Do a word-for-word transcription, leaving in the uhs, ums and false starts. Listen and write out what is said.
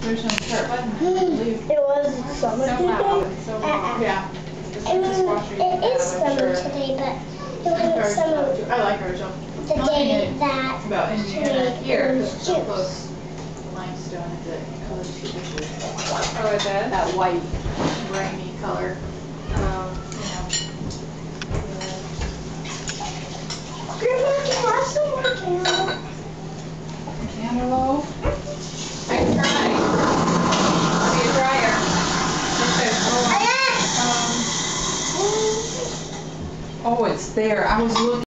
There's no start button. I believe. It was summer So today? loud. It's so loud. Uh-uh. Yeah. I mean, it is summer today, but it wasn't summer I like Rachel. the day that About Indiana today here, it because was it's so June. close. The limestone is it colors too vicious. Oh, it does? That white, rainy color. Um, You know. Grandma, can I have some more cantaloupe? Cantaloupe. I can try. I'll be a dryer. Um, oh, it's there. I was looking.